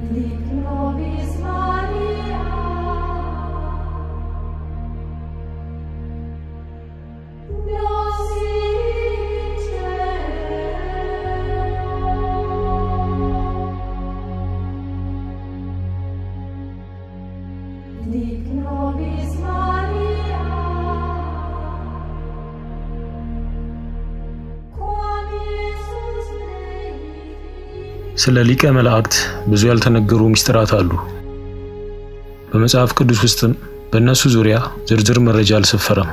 ስለ ሊቀ መላእክት ብዙ ያልተነገሩ ምስጢራት አሉ። በመጽሐፍ ቅዱስ ውስጥም በእነሱ ዙሪያ ዝርዝር መረጃ አልሰፈረም።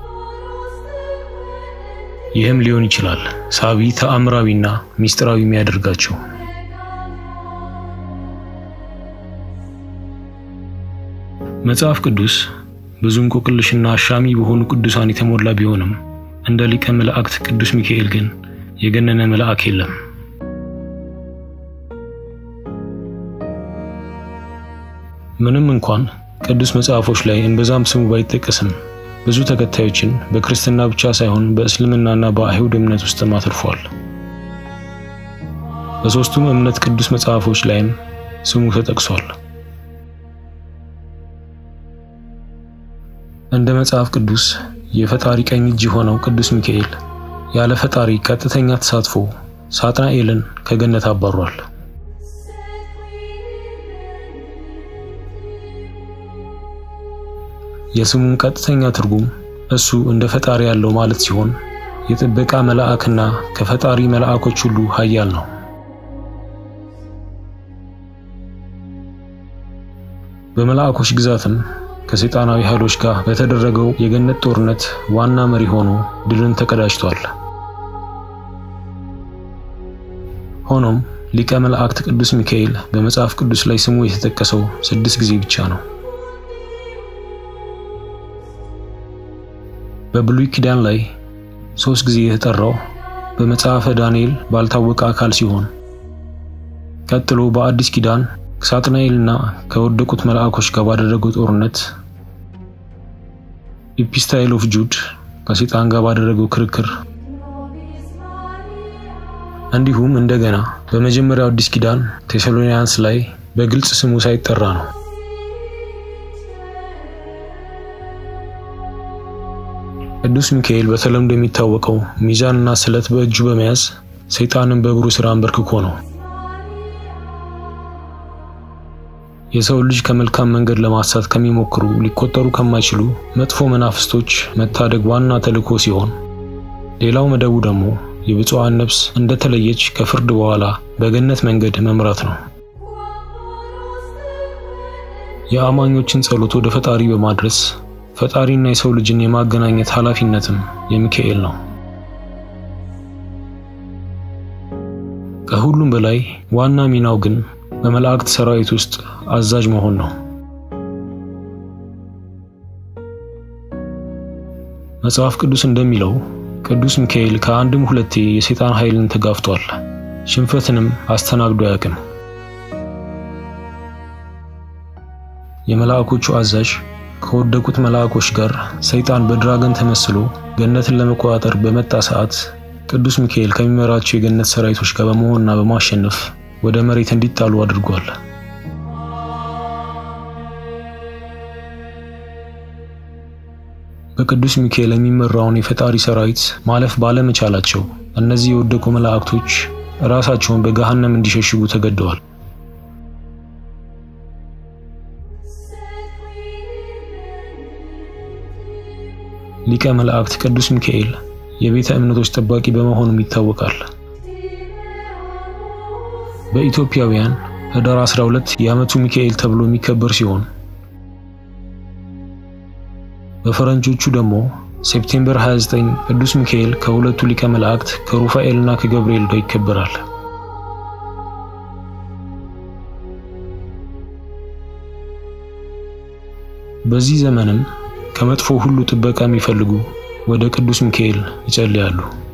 ይህም ሊሆን ይችላል ሳቢ ተአምራዊና ምስጢራዊ የሚያደርጋቸው። መጽሐፍ ቅዱስ ብዙ እንቆቅልሽና አሻሚ በሆኑ ቅዱሳን የተሞላ ቢሆንም እንደ ሊቀ መላእክት ቅዱስ ሚካኤል ግን የገነነ መልአክ የለም። ምንም እንኳን ቅዱስ መጽሐፎች ላይ እንበዛም ስሙ ባይጠቀስም ብዙ ተከታዮችን በክርስቲያና ብቻ ሳይሆን በእስልምናና በአይሁድ እምነት ውስጥ ማትርፏል። በሶስቱም እምነት ቅዱስ መጽሐፎች ላይም ስሙ ተጠቅሷል። እንደ መጽሐፍ ቅዱስ የፈጣሪ ቀኝ እጅ ሆነው ቅዱስ ሚካኤል ያለ ፈጣሪ ቀጥተኛ ተሳትፎ ሳጥናኤልን ከገነት አባሯል። የስሙን ቀጥተኛ ትርጉም እሱ እንደ ፈጣሪ ያለው ማለት ሲሆን የጥበቃ መልአክና ከፈጣሪ መልአኮች ሁሉ ኃያል ነው። በመልአኮች ግዛትም ከሰይጣናዊ ኃይሎች ጋር በተደረገው የገነት ጦርነት ዋና መሪ ሆኖ ድልን ተቀዳጅቷል። ሆኖም ሊቀ መላእክት ቅዱስ ሚካኤል በመጽሐፍ ቅዱስ ላይ ስሙ የተጠቀሰው 6 ጊዜ ብቻ ነው። በብሉይ ኪዳን ላይ 3 ጊዜ የተጠራው በመጽሐፈ ዳንኤል ባልታወቀ አካል ሲሆን ቀጥሎ በአዲስ ኪዳን ሳጥናኤልና ከወደቁት መልአኮች ጋር ባደረገው ጦርነት ኢፒስታይል ኦፍ ጁድ ከሰይጣን ጋር ባደረገው ክርክር እንዲሁም እንደገና በመጀመሪያው አዲስ ኪዳን ቴሰሎኒያንስ ላይ በግልጽ ስሙ ሳይጠራ ነው። ቅዱስ ሚካኤል በተለምዶ የሚታወቀው ሚዛንና ስለት በእጁ በመያዝ ሰይጣንን በእግሩ ስር አንበርክኮ ነው። የሰው ልጅ ከመልካም መንገድ ለማሳት ከሚሞክሩ ሊቆጠሩ ከማይችሉ መጥፎ መናፍስቶች መታደግ ዋና ተልእኮ ሲሆን ሌላው መደቡ ደግሞ የብፁዓን ነፍስ እንደተለየች ከፍርድ በኋላ በገነት መንገድ መምራት ነው። የአማኞችን ጸሎት ወደ ፈጣሪ በማድረስ ፈጣሪና የሰው ልጅን የማገናኘት ኃላፊነትም የሚካኤል ነው። ከሁሉም በላይ ዋና ሚናው ግን በመላእክት ሰራዊት ውስጥ አዛዥ መሆን ነው። መጽሐፍ ቅዱስ እንደሚለው ቅዱስ ሚካኤል ከአንድም ሁለቴ የሰይጣን ኃይልን ተጋፍቷል፣ ሽንፈትንም አስተናግዶ ያውቃል። የመላእክቶቹ አዛዥ ከወደቁት መልአኮች ጋር ሰይጣን በድራገን ተመስሎ ገነትን ለመቆጣጠር በመጣ ሰዓት ቅዱስ ሚካኤል ከሚመራቸው የገነት ሰራዊቶች ጋር በመሆንና በማሸነፍ ወደ መሬት እንዲጣሉ አድርጓል። በቅዱስ ሚካኤል የሚመራውን የፈጣሪ ሰራዊት ማለፍ ባለመቻላቸው እነዚህ የወደቁ መላእክቶች ራሳቸውን በገሃነም እንዲሸሽጉ ተገደዋል። ሊቀ መላእክት ቅዱስ ሚካኤል የቤተ እምነቶች ጠባቂ በመሆኑም ይታወቃል። በኢትዮጵያውያን ህዳር 12 የዓመቱ ሚካኤል ተብሎ የሚከበር ሲሆን በፈረንጆቹ ደግሞ ሴፕቴምበር 29 ቅዱስ ሚካኤል ከሁለቱ ሊቀ መላእክት ከሩፋኤልና ከገብርኤል ጋር ይከበራል። በዚህ ዘመንም ከመጥፎ ሁሉ ጥበቃ የሚፈልጉ ወደ ቅዱስ ሚካኤል ይጸልያሉ።